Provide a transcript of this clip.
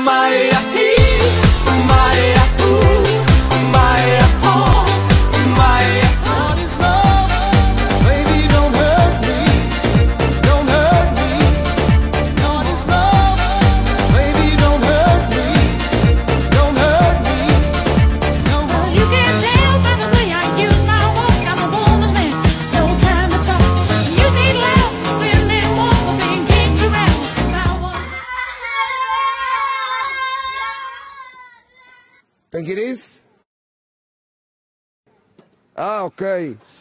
Maya, Maya, ooh, Maya, oh, Maya. What is love? Baby, don't hurt me. Don't hurt me. What is love? Baby, don't hurt me. Don't hurt me. No. You can tell by the way I use my walk, I'm a woman's man, no time to talk. Music loud, feeling warm, I've been kicked around since I was. Think it is? Ah, ok.